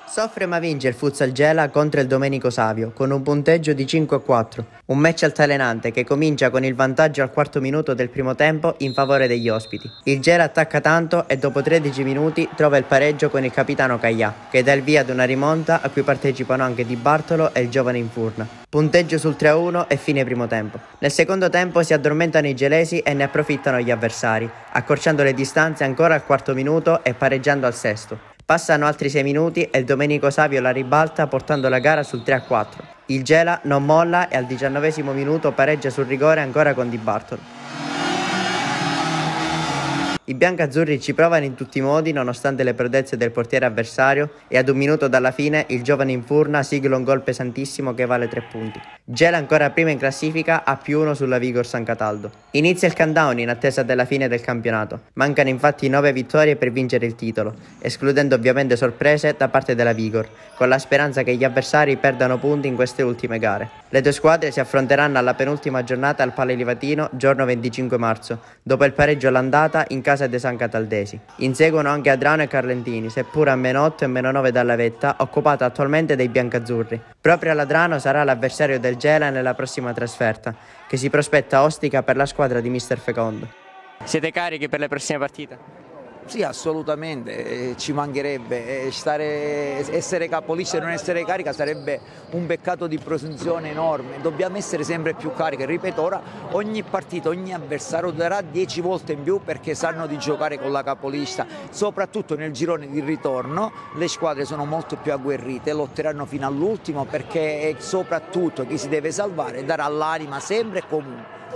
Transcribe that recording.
Soffre ma vince il Futsal Gela contro il Domenico Savio con un punteggio di 5-4. Un match altalenante che comincia con il vantaggio al quarto minuto del primo tempo in favore degli ospiti. Il Gela attacca tanto e dopo 13 minuti trova il pareggio con il capitano Caglià, che dà il via ad una rimonta a cui partecipano anche Di Bartolo e il giovane Infurna. Punteggio sul 3-1 e fine primo tempo. Nel secondo tempo si addormentano i gelesi e ne approfittano gli avversari, accorciando le distanze ancora al quarto minuto e pareggiando al sesto. Passano altri 6 minuti e il Domenico Savio la ribalta portando la gara sul 3-4. Il Gela non molla e al 19° minuto pareggia sul rigore ancora con Di Bartolo. I biancazzurri ci provano in tutti i modi nonostante le prodezze del portiere avversario e ad un minuto dalla fine il giovane Infurna sigla un gol pesantissimo che vale 3 punti. Gela ancora prima in classifica a +1 sulla Vigor San Cataldo. Inizia il countdown in attesa della fine del campionato. Mancano infatti 9 vittorie per vincere il titolo, escludendo ovviamente sorprese da parte della Vigor, con la speranza che gli avversari perdano punti in queste ultime gare. Le due squadre si affronteranno alla penultima giornata al Pale Livatino, giorno 25 marzo, dopo il pareggio all'andata in casa dei San Cataldesi. Inseguono anche Adrano e Carlentini, seppur a -8 e -9 dalla vetta, occupata attualmente dai biancazzurri. Proprio l'Adrano sarà l'avversario del Gela nella prossima trasferta, che si prospetta ostica per la squadra di Mister Fecondo. Siete carichi per le prossime partite? Sì, assolutamente, ci mancherebbe. Essere capolisti e non essere carica sarebbe un peccato di presunzione enorme. Dobbiamo essere sempre più cariche. Ripeto, ora ogni partita, ogni avversario darà 10 volte in più perché sanno di giocare con la capolista. Soprattutto nel girone di ritorno le squadre sono molto più agguerrite, lotteranno fino all'ultimo perché soprattutto chi si deve salvare darà l'anima sempre e comunque.